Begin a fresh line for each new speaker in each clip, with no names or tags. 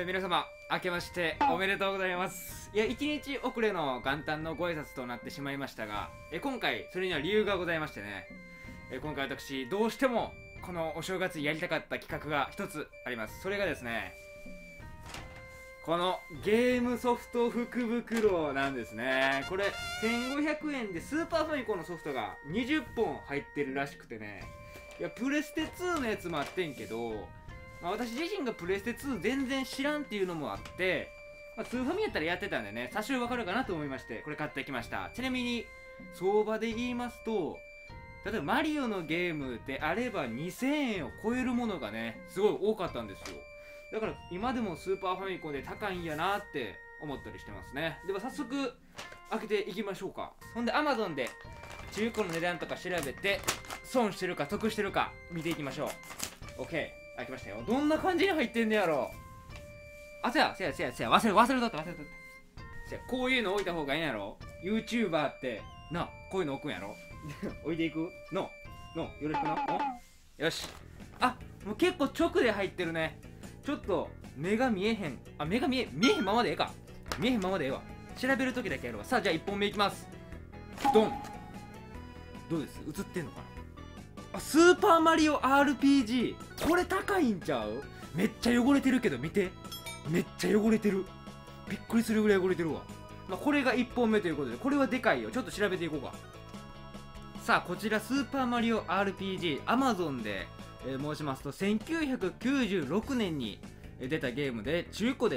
皆様明けましておめでとうございます。いや、1日遅れの元旦のご挨拶となってしまいましたが、今回それには理由がございましてね、今回私どうしてもこのお正月やりたかった企画が一つあります。それがですね、このゲームソフト福袋なんですね。これ1500円でスーパーファミコンのソフトが20本入ってるらしくてね、いやプレステ2のやつもあってんけど、私自身がプレステ2全然知らんっていうのもあって、スーファミやったらやってたんでね、多少わかるかなと思いましてこれ買ってきました。ちなみに相場で言いますと、例えばマリオのゲームであれば2000円を超えるものがねすごい多かったんですよ。だから今でもスーパーファミコンで高いんやなって思ったりしてますね。では早速開けていきましょうか。ほんで Amazon で中古の値段とか調べて損してるか得してるか見ていきましょう。 OK、 開きましたよ。どんな感じに入ってんねやろ。あ、せや忘れとったせや、こういうの置いた方がいいんやろ。 YouTuber ってな、こういうの置くんやろ置いていくのよろしくな。よし。あ、もう結構直で入ってるね。ちょっと目が見えへん。あ、目が見えへんままでええか。見えへんままでええわ。調べるときだけやるわ。さあ、じゃあ1本目いきます。ドン。どうです？映ってんのかな。あ、スーパーマリオ RPG。 これ高いんちゃう？めっちゃ汚れてるけど見て、めっちゃ汚れてる。びっくりするぐらい汚れてるわ。これが1本目ということで、これはでかいよ。ちょっと調べていこうか。さあ、こちらスーパーマリオ RPG Amazon で、申しますと1996年に出たゲームで中古で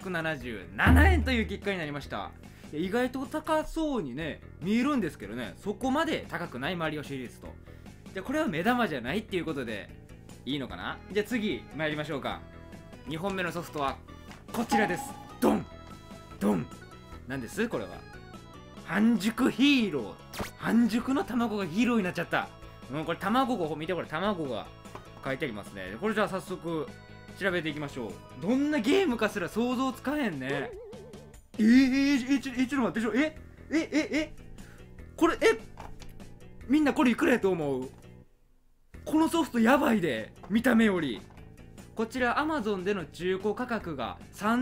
377円という結果になりました。意外と高そうにね見えるんですけどね、そこまで高くないマリオシリーズと。じゃあこれは目玉じゃないっていうことでいいのかな。じゃあ次参りましょうか。2本目のソフトはこちらです。ドンドン。なんですこれは。半熟ヒーロー。半熟の卵がヒーローになっちゃった。これ卵が見て、これ卵が書いてありますね。これじゃあ早速調べていきましょう。どんなゲームかすら想像つかへんね。ちょっと待ってこれみんなこれいくらやと思う？このソフトやばいで、見た目より。こちら Amazon での中古価格が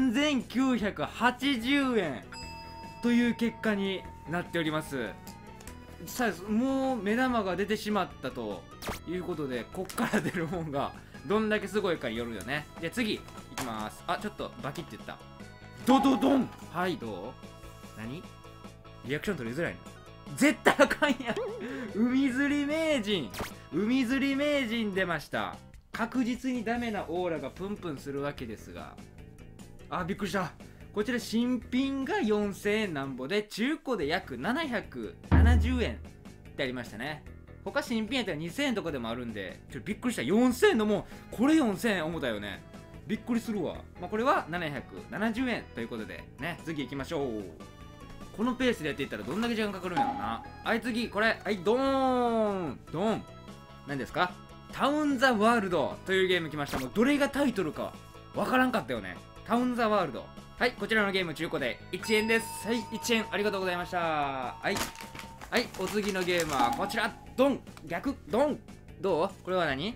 3980円という結果になっております。さあ、もう目玉が出てしまったということで、こっから出るもんがどんだけすごいかによるよね。じゃあ次いきます。あ、ちょっとバキって言った。ドドドン。はい、どう？何？リアクション取りづらいの？絶対あかんやん海釣り名人出ました。確実にダメなオーラがプンプンするわけですが、あ、びっくりした。こちら新品が4000円なんぼで中古で約770円ってありましたね。他新品やったら2000円とかでもあるんで、ちょっとびっくりした。4000円のもん、これ4000円思ったよね。びっくりするわ。これは770円ということでね、次行きましょう。このペースでやっていったらどんだけ時間かかるんやろな。はい、次これ、はい、ドーンドン。何ですか？タウンザワールドというゲーム来ました。もうどれがタイトルかわからんかったよね。タウンザワールド。はい、こちらのゲーム中古で1円です。はい、1円ありがとうございました。はいはい、お次のゲームはこちら。ドン。逆ドン。どう？これは何？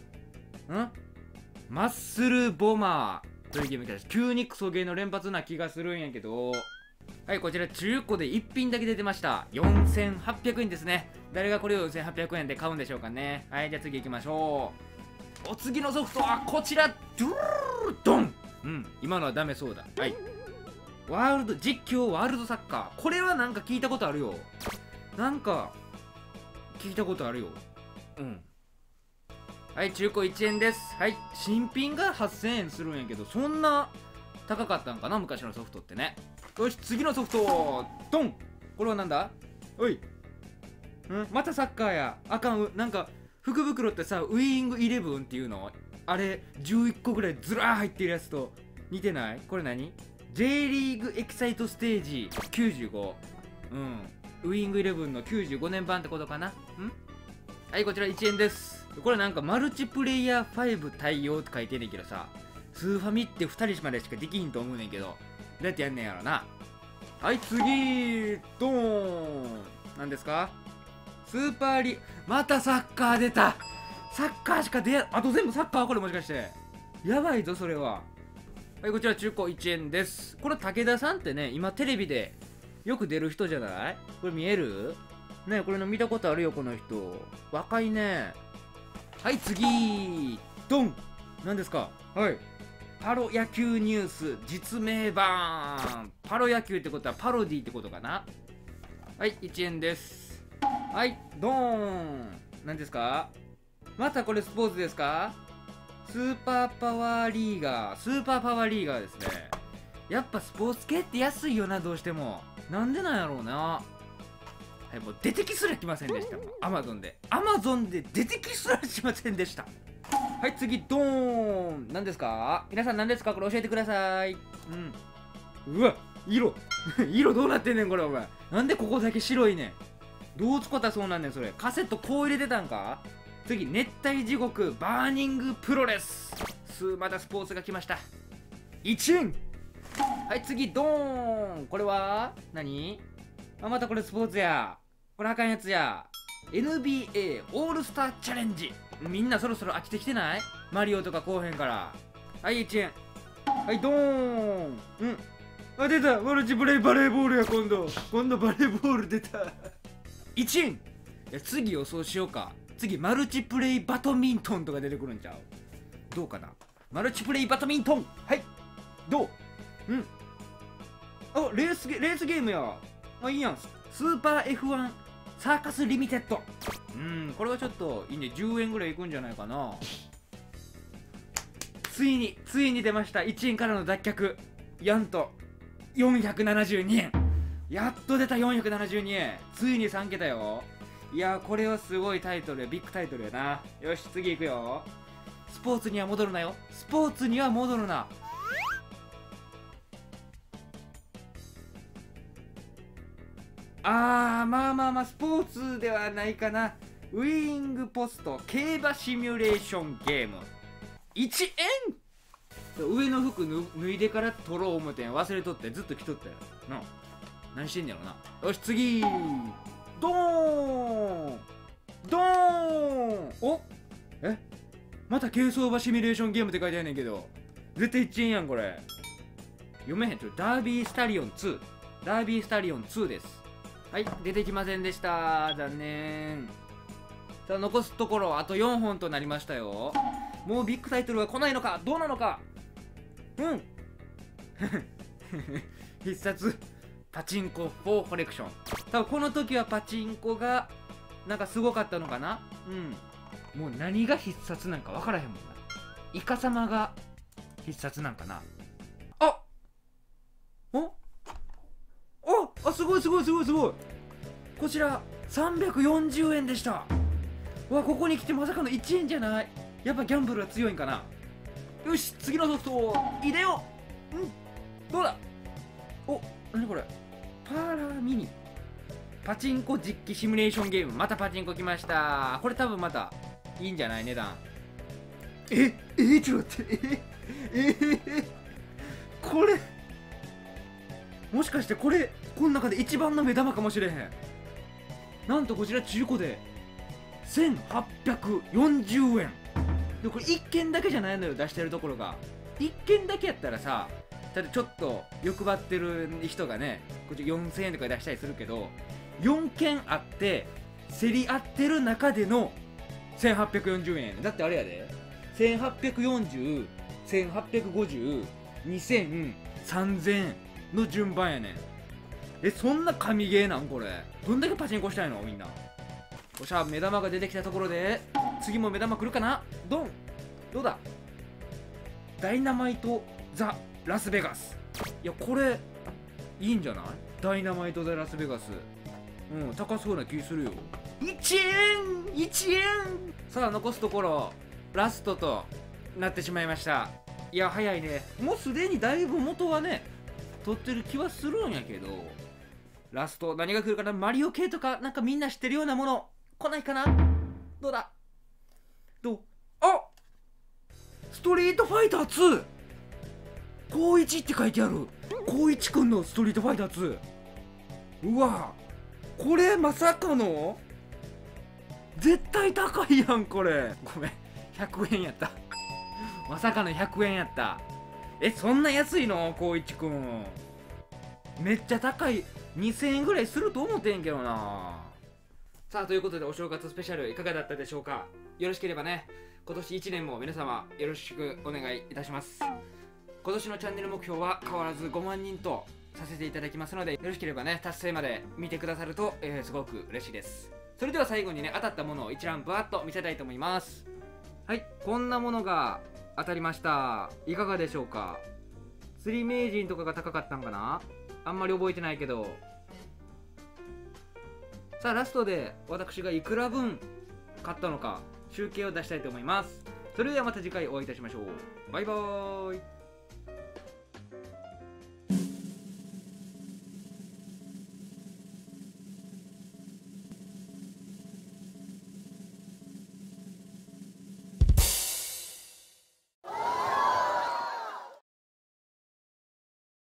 マッスルボマーというゲームです。急にクソゲーの連発な気がするんやけど、はい、こちら中古で1品だけ出てました。4800円ですね。誰がこれを4800円で買うんでしょうかね。はい、じゃあ次行きましょう。お次のソフトはこちら。ドン。今のはダメそうだ。はい、実況ワールドサッカー。これはなんか聞いたことあるよ。はい、中古1円です。はい、新品が8000円するんやけど、そんな高かったんかな、昔のソフトってね。よし、次のソフトドン。これはなんだ？おい、またサッカーや。あかん。なんか福袋ってさ、ウイングイレブンっていうの、あれ11個ぐらいずらー入ってるやつと似てない？これ何？ J リーグエキサイトステージ95。ウイングイレブンの95年版ってことかな。はい、こちら1円です。これなんかマルチプレイヤー5対応って書いてんねんけどさ、スーファミって2人までしかできひんと思うねんけど、どうやってやんねんやろな。はい、次ドーン。何ですか？スーパーまたサッカー出た。サッカーしかあと全部サッカー？これもしかしてやばいぞそれは。 はい、こちら中古1円です。この武田さんってね、今テレビでよく出る人じゃない？これ見える？ね、これの見たことあるよ、この人。若いね。はい、次ドン。何ですか？はい、パロ野球ニュース実名版。パロ野球ってことはパロディってことかな。はい、1円です。はい、ドーン。何ですか？またこれスポーツですか？スーパーパワーリーガー。スーパーパワーリーガーですね。やっぱスポーツ系って安いよな、どうしても。なんでなんやろうな。はい、もう出てきすら来ませんでした。アマゾンで出てきすらしませんでした。はい、次ドーン。何ですか？皆さん何ですか？これ教えてください。うわ、色色どうなってんねんこれ。お前なんでここだけ白いねん。どう使ったそうなんねんそれ。カセットこう入れてたんか？次、熱帯地獄バーニングプロレス。またスポーツが来ました。1円。はい、次ドーン。これは何？またこれスポーツや。これあかんやつや。 NBA オールスターチャレンジ。みんなそろそろ飽きてきてない？マリオとかこうへんから。はい、1円。はいドーン。出た。マルチプレイバレーボールや。今度バレーボール出た1円。いや、次予想しようか。次マルチプレイバドミントンとか出てくるんちゃう？どうかな。マルチプレイバドミントン。はい、どう？あ、レースゲームや。いいやん。スーパー F1 サーカスリミテッド。これはちょっといいね。10円ぐらいいくんじゃないかな。ついに出ました。1円からの脱却。やんと472円。やっと出た。472円。ついに3桁よ。いやー、これはすごいタイトルや。ビッグタイトルやな。よし、次行くよ。スポーツには戻るなよ。スポーツには戻るな。まあスポーツではないかな。ウイングポスト競馬シミュレーションゲーム。1円。上の服脱いでから取ろう思てん。忘れとってずっと着とったよな。何してんねやろな。よし、次ドーン。お、また競走馬シミュレーションゲームって書いてあるねんけど、絶対1円やんこれ。読めへん。ダービースタリオン2です。はい、出てきませんでした。残念。さあ、残すところあと4本となりましたよ。もうビッグタイトルは来ないのか？どうなのか？必殺パチンコ4コレクション。多分この時はパチンコがなんかすごかったのかな。もう何が必殺なんか分からへんもんな。イカ様が必殺なんかな。すごい。こちら340円でした。わ、ここに来てまさかの1円じゃない。やっぱギャンブルは強いんかな。よし、次のソフトを入れよう。どうだ。何これ。パーラミニパチンコ実機シミュレーションゲーム。またパチンコ来ました。これ多分またいいんじゃない？値段。ちょっと待って。これもしかしてこの中で一番の目玉かもしれへん。なんとこちら中古で1840円で、これ1件だけじゃないのよ、出してるところが。1件だけやったらさ、だってちょっと欲張ってる人がね、こっち4000円とか出したりするけど、4件あって競り合ってる中での1840円。だってあれやで、1840、1850、2000、3000の順番やねん。そんな神ゲーなんこれ。どんだけパチンコしたいのみんな。おしゃ、目玉が出てきたところで次も目玉来るかな。ドン。どうだ。ダイナマイト・ザ・ラスベガス。いや、これいいんじゃない？ダイナマイト・ザ・ラスベガス。高そうな気するよ。1円。さあ、残すところラストとなってしまいました。いや、早いね。もうすでにだいぶ元はね取ってる気はするんやけど、ラスト何が来るかな。マリオ系とかなんかみんな知ってるようなもの来ないかな。どうだ。ストリートファイター2光一って書いてある。光一くんのストリートファイター2。うわ、これまさかの絶対高いやんこれ。ごめん、100円やった。まさかの100円やった。 そんな安いの光一くん。めっちゃ高い。2000円ぐらいすると思ってんけどな。さあ、ということでお正月スペシャルいかがだったでしょうか。よろしければね、今年1年も皆様よろしくお願いいたします。今年のチャンネル目標は変わらず5万人とさせていただきますので、よろしければね、達成まで見てくださると、すごく嬉しいです。それでは最後にね、当たったものを一覧ぶわっと見せたいと思います。はい、こんなものが当たりました。いかがでしょうか。釣り名人とかが高かったんかな、あんまり覚えてないけど。さあ、ラストで私がいくら分買ったのか集計を出したいと思います。それではまた次回お会いいたしましょう。バイバーイ。